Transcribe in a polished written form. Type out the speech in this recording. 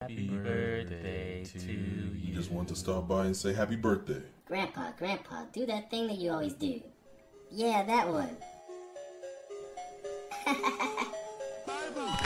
Happy birthday to you. We just want to stop by and say happy birthday. Grandpa, do that thing that you always do. Yeah, that one.